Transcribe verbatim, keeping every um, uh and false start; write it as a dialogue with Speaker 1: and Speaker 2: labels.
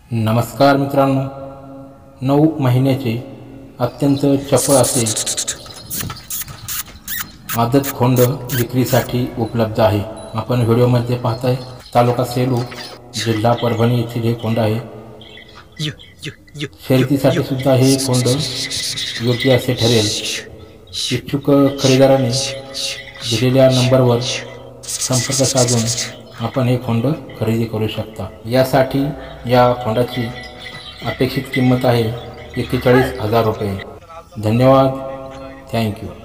Speaker 1: नमस्कार मित्रांनो, नऊ महिन्याचे अत्यंत चपळ असे आदत खोंड विक्रीसाठी उपलब्ध आहे। आपण व्हिडिओमध्ये पाहताय तालुका सेलू, जिल्हा परभणी येथील हे खोंड आहे। शर्यतीसाठी सुद्धा हे खोंड योग्य असे ठरेल। इच्छुक खरेदीदाराने दिलेल्या नंबरवर संपर्क साधून आपण हे खोंड खरेदी करू शकता। यासाठी या खोंडाची अपेक्षित किंमत आहे एक्केचाळीस हजार रुपये। धन्यवाद, थँक्यू।